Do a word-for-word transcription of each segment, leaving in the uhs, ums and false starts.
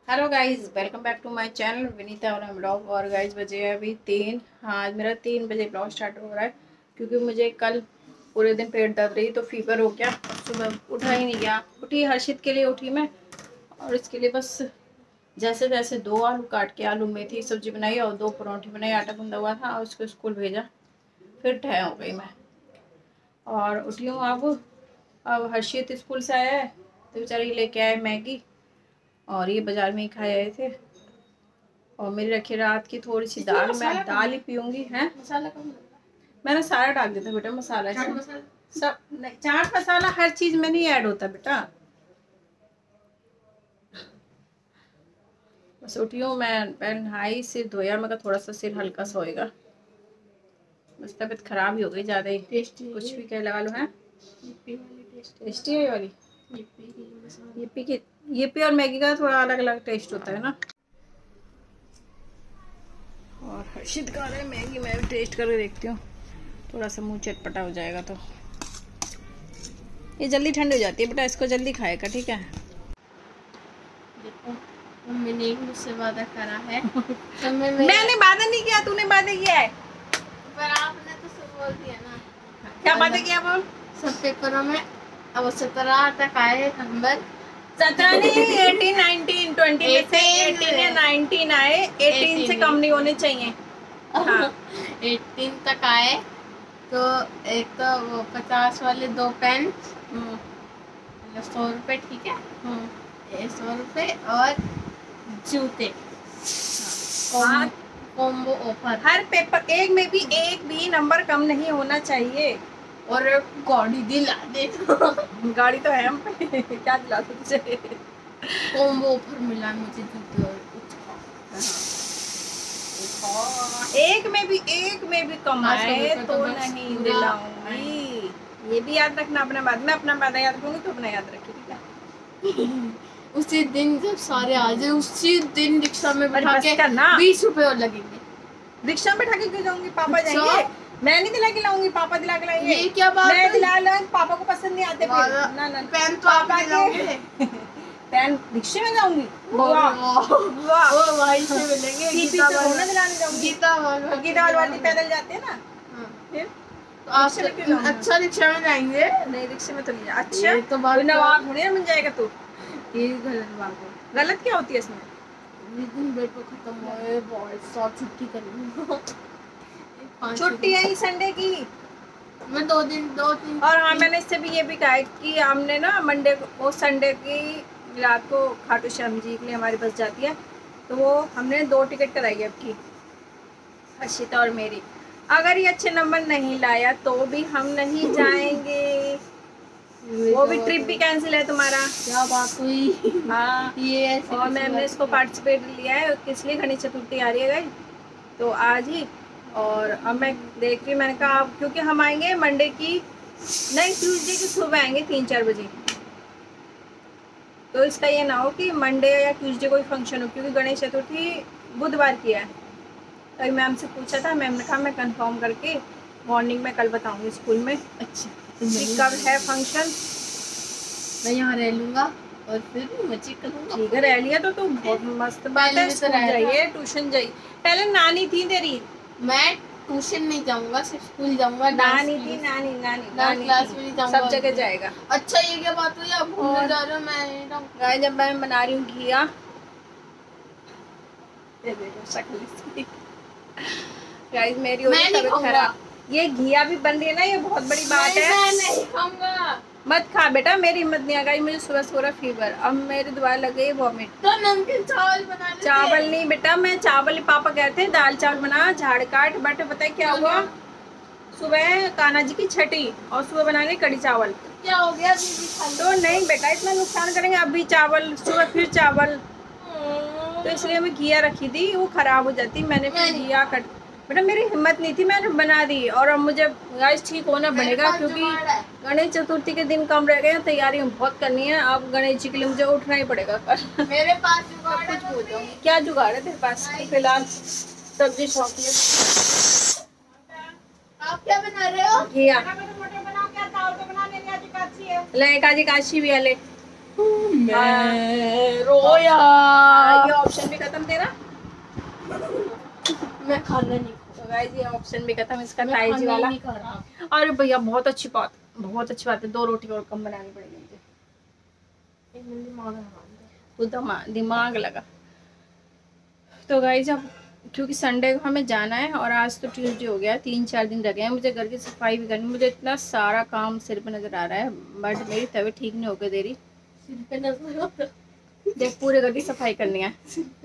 Hello guys, welcome back to my channel Vinita और blog. और guys बजे हैं अभी तीन। हाँ, आज मेरा तीन बजे ब्लॉग स्टार्ट हो रहा है क्योंकि मुझे कल पूरे दिन पेट दर्द रही तो फीवर हो गया। सुबह उठा ही नहीं गया। उठी हर्षित के लिए उठी मैं, और इसके लिए बस जैसे तैसे दो आलू काट के आलू मेथी सब्जी बनाई और दो परोठी बनाई। आटा गूंदा हुआ था और उसको स्कूल भेजा, फिर ठह हो गई मैं और उठी हूँ अब। अब हर्षित स्कूल से आया है तो बेचारी लेके आए मैगी, और ये बाजार में ही खाए आए थे। और मेरी रखी रात की थोड़ी सी दाल, मैं दाल ही पीऊंगी। है मसाला कम मैंने सारा डाल दिया था बेटा, मसाला चाट मसाला सब नहीं, चाट मसाला हर चीज में नहीं ऐड होता बेटा। बस उठी हूँ मैं, पहले नहाई, सिर धोया, मैं थोड़ा सा सिर हल्का सा होएगा, बस तबीयत खराब ही हो गई ज्यादा ही। कुछ भी कह लगा लो। है टेस्टी है ये वाली yippee की। yippee और मैगी का थोड़ा अलग अलग टेस्ट होता है ना। और हर्षित खा रहे मैगी, मैं भी टेस्ट करके देखती हूँ, थोड़ा सा मुंह चटपटा हो जाएगा तो। ये जल्दी ठंडी हो जाती है बेटा, इसको जल्दी खाएगा, ठीक है। देखो मम्मी ने मुझसे वादा करा है तो मैं मैंने वादा नहीं किया, तूने वादा किया है। पर आपने तो सब बोल दिया ना। क्या वादा किया बोल। सब पेपरों में अब सत्रह तक आए नंबर। सत्रह नहीं, एटीन नाइनटीन ट्वेंटी में से एटीन या नाइनटीन आए। एटीन से कम नहीं होने चाहिए। हाँ। एटीन तक आए तो एक तो वो पचास वाले दो पेन सौ रुपए, ठीक है। ये सौ रुपए और जूते हाँ। Combo offer. हर पेपर एक में भी एक भी नंबर कम नहीं होना चाहिए। और गाड़ी दिला दे गाड़ी तो है हम पे क्या दिला तुझे। कॉम्बो ऑफर मिला मुझे जूते और एक में भी एक में भी कम आए तो नहीं दिलाऊंगी। ये भी याद रखना अपना बात। मैं अपना वादा याद रखूंगी तो अपना याद रखी, ठीक है। उसी दिन जब सारे आ जाए उसी दिन रिक्शा में बैठा के बीस रुपए और लगेंगे। रिक्शा में बैठा के क्यों जाऊंगी, पापा जाएंगे। मैं नहीं दिला के लाऊंगी, पापा दिला के लाएंगे। ये क्या बात मैं दिला लाऊंगी, पापा को पसंद नहीं आते फिर। ना ना पेन तो आप दिलाओगे। पेन रिक्शे में जाऊंगी। वाह भाई से मिलेंगे। गीता वाला दिलाने जाऊंगी। गीता वाला गीता वाली पैदल जाते हैं ना। फिर तो आप अच्छा रिक्शा में जाएंगे। नहीं रिक्शे में तो नहीं। अच्छा तो नवाब थोड़ी ना बन जाएगा तू। ये गलत बात है। गलत क्या होती है इसमें। पेपर खत्म हुए बहुत सब छुट्टी करूंगा। छुट्टी है संडे की। मैं दो दिन दो तीन। और हाँ, मैंने इससे भी ये भी कहा है कि हमने ना मंडे को संडे की रात को खाटू श्याम जी के लिए हमारी बस जाती है, तो वो हमने दो टिकट कराई है आपकी, हर्षिता और मेरी। अगर ये अच्छे नंबर नहीं लाया तो भी हम नहीं जाएंगे। वो भी ट्रिप भी कैंसिल है तुम्हारा। क्या बात हुई। हाँ ये और मैम ने इसको पार्टिसिपेट लिया है, किस लिए गणेश चतुर्थी आ रही है गाइस, तो आज ही। और अब मैं देख रही, मैंने कहा अब क्योंकि हम आएंगे मंडे की नहीं ट्यूसडे की सुबह आएंगे तीन चार बजे, तो इसका ये ना हो कि मंडे या ट्यूसडे कोई फंक्शन हो, क्योंकि गणेश चतुर्थी बुधवार की है। तो मैम से पूछा था, मैम ने कहा मैं कंफर्म करके मॉर्निंग में कल बताऊंगी स्कूल में। अच्छा कब है फंक्शन। मैं यहाँ रह लूँगा और फिर मजे करूँगा। ठीक है रह लिया तो तू बहुत मस्त बात है। स्कूल जाइए, ट्यूशन जाइए। पहले नानी थी तेरी। मैं ट्यूशन नहीं जाऊँगा, सिर्फ स्कूल जाऊँगा। नानी थी, नानी नानी नानी क्लास में नहीं जाऊँगा, सब जगह जाएगा। अच्छा ये क्या बात हुई, आप घूमने जा रहे हो। मैं गाय जब मैं बना रही हूँ घिया, गाइस मेरी हो रही तबीयत खराब। ये घिया भी बन रही है ना, ये बहुत बड़ी बात है। मैं नहीं खाऊंगा। मत खा बेटा, मेरी हिम्मत नहीं आ गई, मुझे सुबह से हो रहा फीवर, अब मेरी दोबारा लग गई वॉमिट। तो नमकीन चावल बना लेते। चावल नहीं बेटा, मैं चावल पापा कहते हैं दाल चावल बना झाड़ काट, बट पता है क्या हुआ, सुबह कान्हा जी की छठी और सुबह बनाने कड़ी चावल। क्या हो गया तो नहीं बेटा इतना नुकसान करेंगे, अभी चावल सुबह फिर चावल, तो इसलिए मैं घिया रखी थी वो खराब हो जाती, मैंने फिर घिया कट। बेटा मेरी हिम्मत नहीं थी, मैंने बना दी। और अब मुझे गाइस ठीक होना पड़ेगा क्योंकि गणेश चतुर्थी के दिन कम रह गए हैं, तैयारी बहुत करनी है। अब गणेश जी के लिए मुझे उठना ही पड़ेगा कल। मेरे पास जुगाड़ है, कुछ बोल जाऊंगी। क्या जुगाड़ है तेरे पास। फिलहाल सब्जी शौकी है। आप क्या बना रहे हो। घिया ले काजी काशी भी है ले। मैं रोया। ये ऑप्शन भी खत्म तेरा। मैं खाना नहीं तो गाइस ये ऑप्शन भी खत्म इसका मैं ताई जी खाना ही वाला। नहीं खा रहा। अरे भैया बहुत अच्छी बात, बहुत अच्छी बात है। दो रोटी और कम बनानी पड़ेगी मुझे। एक मिनट दिमाग लगा तो दिमाग दिमाग लगा। तो गाइस अब क्योंकि संडे को हमें जाना है और आज तो ट्यूसडे हो गया, तीन चार दिन लगे हैं मुझे घर की सफाई भी करनी। मुझे इतना सारा काम सिर पे नजर आ रहा है, बट मेरी तबीयत ठीक नहीं होकर दे रही। सिर पे नजर देख पूरे घर की सफाई करनी है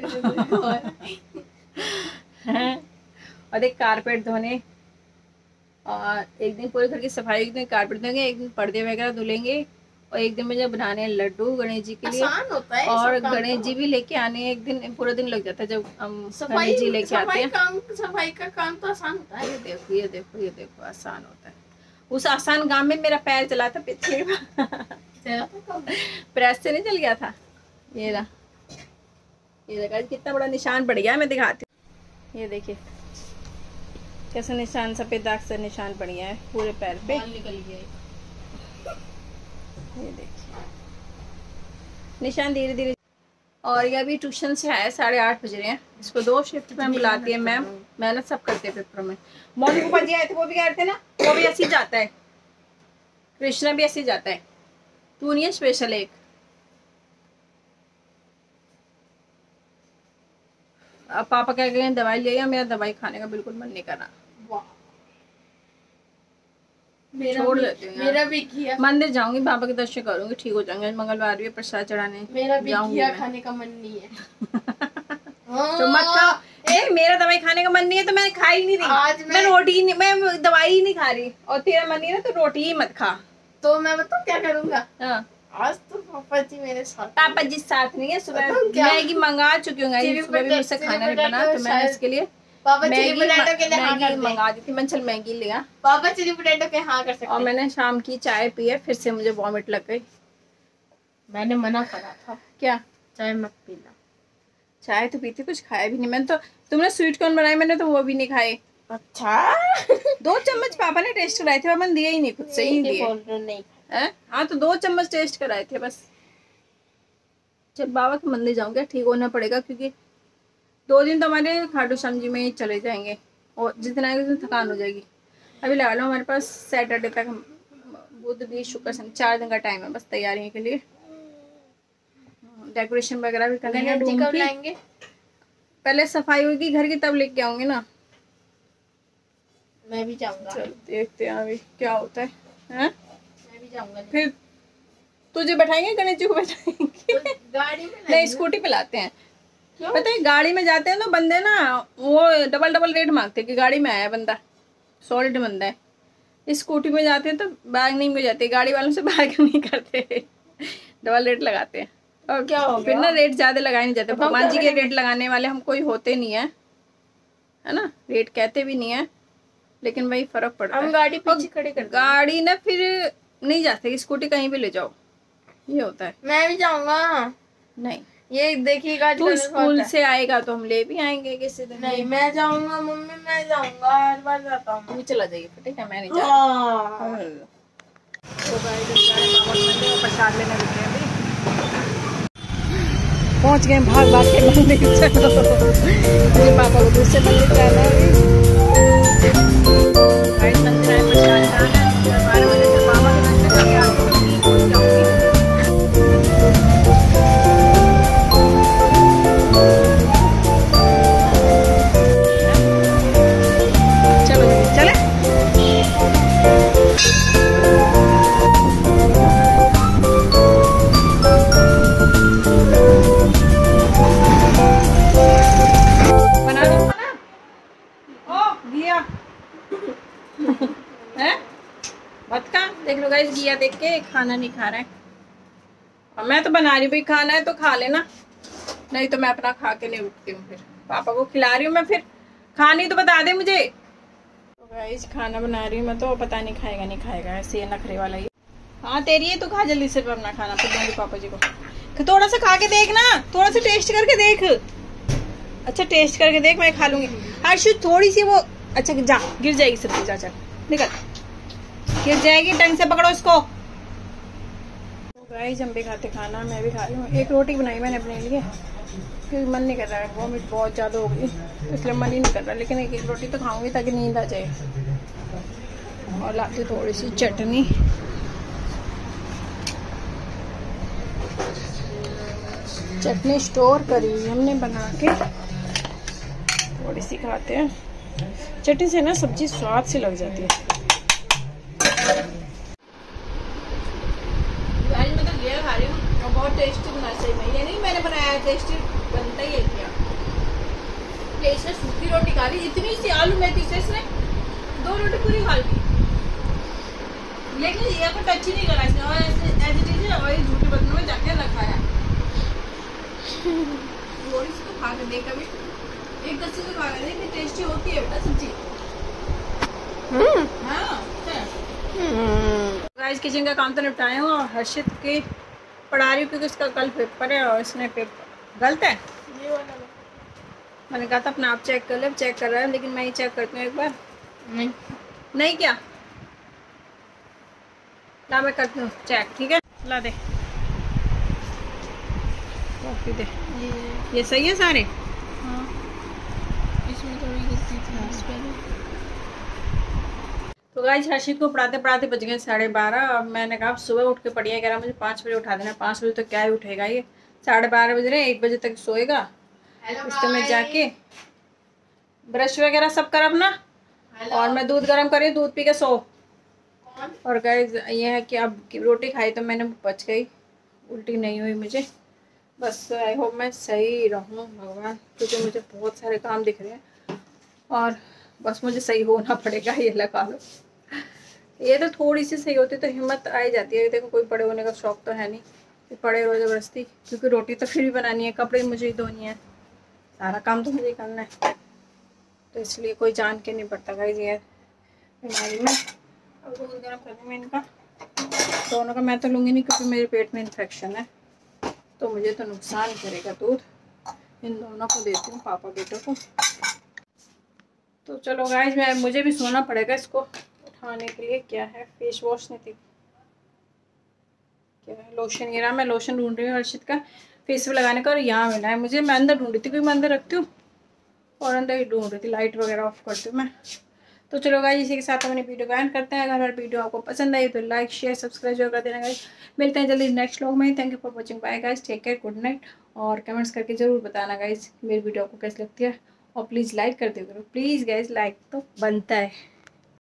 और एक कारपेट धोने, और एक दिन पूरे घर की सफाई, एक दिन कारपेट धोएंगे, एक दिन पर्दे वगैरह धुलेंगे, और एक दिन मुझे बनाने हैं लड्डू गणेश जी के लिए। आसान होता है और गणेश जी भी लेके आने हैं। एक दिन पूरा दिन लग जाता है जब हम गणेश जी लेके आते हैं। काम सफाई का काम तो आसान होता है। ये देखो ये देखो ये देखो आसान होता है। उस आसान काम में मेरा पैर चला था पीछे प्रेस से नहीं चल गया था। ये रहा, ये देखा कितना बड़ा निशान पड़ गया है। मैं दिखाती हूँ, ये देखिए कैसा निशान, सफेद दाग से निशान पड़ गया है पूरे पैर पे। निकल गया। ये देखिए निशान धीरे धीरे। और ये अभी ट्यूशन से आया, साढ़े आठ बज रहे हैं। इसको दो शिफ्ट में बुलाती है मैम, मेहनत सब करते हैं पेपर में। मोनी पापा जी आए थे, वो भी कह रहे थे ना, वो भी ऐसे ही जाता है। कृष्णा भी ऐसे ही जाता है, तू नहीं है स्पेशल एक। अब पापा कह गए दवाई ले, मेरा दवाई खाने का बिल्कुल मन नहीं कर रहा। मेरा छोड़ भी, देती हूँ मेरा भी घिया। मंदिर जाऊंगी, बाबा के दर्शन करूंगी, ठीक हो जाऊंगे। मंगलवार भी प्रसाद चढ़ाने मेरा भी घिया खाने का मन नहीं है। तो मत खाओ। ए, मेरा दवाई खाने का मन नहीं है तो मैं खा ही नहीं रही। आज मैं, मैं रोटी नहीं, मैं दवाई ही नहीं खा रही, और तेरा मन नहीं है तो रोटी ही मत खा। तो मैं बताऊं क्या करूंगा। हाँ। आज तो पापा जी मेरे साथ। पापा जी साथ नहीं है। सुबह मैगी मंगा चुकी हूँ, सुबह भी मुझसे खाना नहीं बना, तो मैंने इसके लिए पापा चिली पोटैटो के लिए हाँ कर दे। मंगा दी थी। मैं चल मैगी लिया, पापा चिली पोटैटो के हाँ कर सकते। और मैंने शाम की चाय पी है, फिर से मुझे वॉमिट लग गई। मैंने मना करा था क्या चाय मत पीना। चाय तो पीती, कुछ खाया भी नहीं मैंने तो। तुमने स्वीट कॉर्न बनाए, मैंने तो वो भी नहीं खाए। अच्छा दो चम्मच पापा ने टेस्ट कराए थे, मैंने दिए ही नहीं, खुद से ही दिए। नहीं हाँ तो दो चम्मच टेस्ट कराए थे बस। जब बाबा के मंदिर जाऊंगे ठीक होना पड़ेगा, क्योंकि दो दिन तो हमारे खाटू श्याम जी में ही चले जाएंगे, और जितना है उतना थकान हो जाएगी। अभी लगा लो हमारे पास सैटरडे तक, बुध भी शुक्र शनि, चार दिन का टाइम है बस तैयारी के लिए। डेकोरेशन वगैरह भी करनी है रूम की। पहले सफाई होगी घर की, तब लेके आऊंगी ना। मैं भी जाऊंगा। चलो देखते हैं अभी क्या होता है, है? मैं भी जाऊंगा। फिर तुझे बैठाएंगे, गणेश जी को बैठाएंगे तो गाड़ी में नहीं, स्कूटी पे लाते हैं। क्यों? पता है गाड़ी में जाते हैं तो बंदे ना वो डबल डबल रेट मांगते हैं कि गाड़ी में आया बंदा, सॉलिड बंदा है। इस स्कूटी में जाते हैं तो बार्गेनिंग में जाते हैं, गाड़ी वालों से बार्गेन नहीं करते, डबल रेट लगाते हैं। और क्या हो फिर ना रेट ज्यादा लगाए नहीं जाते। तो भगवान जी के रेट लगाने वाले हम कोई होते नहीं है, है ना। रेट कहते भी नहीं है, लेकिन वही फर्क पड़ता है। गाड़ी पीछे खड़े कर गाड़ी ना फिर नहीं जाते, स्कूटी कहीं भी ले जाओ, ये होता है। मैं भी जाऊंगा। नहीं ये देखिएगा, तू स्कूल से आएगा तो हम ले भी आएंगे किसी दिन। नहीं मैं जाऊंगा मम्मी, मैं जाऊंगा, हर बार जाता हूँ। तू चला जाइए फिर, ठीक है, मैं नहीं जा रही। तो गाइस प्रसाद लेने रुके हैं, अभी पहुंच गए भाग भाग के मंदिर। मुझे पापा को दूसरे मंदिर जाना है। गाइस मंदिर आए, प्रसाद खाना है। बारह बजे से पापा के मंदिर जाके आती हूँ, जाऊंगी। देख लो गाइस, घिया देख के खाना नहीं खा रहा है। और मैं तो बना रही हूँ, भाई खाना है तो खा लेना, नहीं तो मैं अपना खा के नहीं उठती हूँ। फिर पापा को खिला रही हूँ मैं, फिर खानी तो बता दे मुझे। तो गाइस खाना बना रही हूँ मैं, तो पता नहीं खाएगा नहीं खाएगा, ऐसे नखरे वाला ही। हाँ तेरी है, तो खा जल्दी से अपना खाना, फिर दूंगी पापा जी को। थोड़ा सा खा के देख ना, थोड़ा सा टेस्ट करके देख। अच्छा टेस्ट करके देख, मैं खा लूंगी। हर्षु थोड़ी सी वो, अच्छा जा गिर जाएगी सब्जी, जा चल निकल, गिर जाएगी, ढंग से पकड़ो इसको। गाइस हम भी खाते खाना, मैं भी खा रही हूँ। एक रोटी बनाई मैंने अपने लिए क्योंकि मन नहीं कर रहा है, वॉमिट बहुत ज़्यादा हो गई इसलिए मन ही नहीं कर रहा, लेकिन एक एक रोटी तो खाऊंगी ताकि नींद आ जाए। और लाती थोड़ी सी चटनी, चटनी स्टोर करी हुई हमने बना के, थोड़ी सी खाते हैं। चटनी से ना सब्जी स्वाद से लग जाती है। आज मैं तो ये खा रही हूँ और बहुत टेस्टी बना, सही में ये नहीं मैंने बनाया, टेस्टी बनता ही है क्या। इसने सूखी रोटी खा ली, इतनी सी आलू मेथी से इसने दो रोटी पूरी खा ली, लेकिन ये को टच ही नहीं करा इसने। और एज इट इज और झूठे बर्तनों में जाके रखा है। थोड़ी सी तो खा के देख, अभी एक दस से खा के देख, टेस्टी होती है बेटा सब्जी। हाँ गाइस किचन का काम तो निपटाए हूँ और हर्षित की पढ़ा रही हूँ क्योंकि उसका कल पेपर है और इसने पेपर गलत है। ये वाला मैंने कहा था अपना आप चेक कर ले, चेक कर रहा है, लेकिन मैं ही चेक करती हूँ एक बार। नहीं नहीं क्या ला मैं करती हूँ चेक, ठीक है। ला दे कॉफी दे। ये ये सही है सारे। हाँ इसमें थोड़ी गलती थी इस पर। तो गाइस हर्षित को पढ़ाते पढ़ाते बज गए साढ़े बारह। अब मैंने कहा सुबह उठ के पढ़िए, कह रहा मुझे पाँच बजे उठा देना। पाँच बजे तो क्या ही उठेगा, ये साढ़े बारह बज रहे, एक बजे तक सोएगा। इस समय जाके ब्रश वगैरह सब कर अपना, और मैं दूध गर्म करी, दूध पी के सो। और गाइस ये है कि अब रोटी खाई तो मैंने बच गई, उल्टी नहीं हुई मुझे। बस आई होप मैं सही रहूँ भगवान, क्योंकि मुझे बहुत सारे काम दिख रहे हैं और बस मुझे सही होना पड़ेगा। ये लगा लो, ये तो थोड़ी सी सही होती तो हिम्मत आ ही जाती है। देखो कोई बड़े होने का शौक तो है नहीं कि पड़े रहो जबरदस्ती, क्योंकि रोटी तो फिर भी बनानी है, कपड़े मुझे ही धोनी है, सारा काम तो मुझे ही करना है, तो इसलिए कोई जान के नहीं पड़ता गाइस ये बीमारी में। अब दूध गर्म करने में इनका दोनों का मैं तो लूँगी नहीं क्योंकि मेरे पेट में इन्फेक्शन है, तो मुझे तो नुकसान करेगा दूध। इन दोनों को देती हूँ, पापा बेटों को। तो चलो गाइस मैं मुझे भी सोना पड़ेगा इसको उठाने के लिए। क्या है फेस वॉश नहीं थी, क्या है लोशन, ये रहा। मैं लोशन ढूंढ रही हूँ हर्षित का फेस पे लगाने का, और यहाँ मिला है मुझे। मैं अंदर ढूंढ रही थी क्योंकि मैं अंदर रखती हूँ और अंदर ही ढूंढ रही थी, लाइट वगैरह ऑफ करती हूँ मैं। तो चलो गाइस इसी के साथ अपनी वीडियो को एंड करते हैं। अगर हमारी वीडियो आपको पसंद आई तो लाइक शेयर सब्सक्राइब जरूर कर देना गाइस। मिलते हैं जल्दी नेक्स्ट व्लॉग में। Thank you for watching, bye guys, take care, good night. और कमेंट्स करके ज़रूर बताना गाइस मेरी वीडियो आपको कैसी लगती है, और प्लीज़ लाइक कर दिया करो प्लीज़ गाइस, लाइक तो बनता है।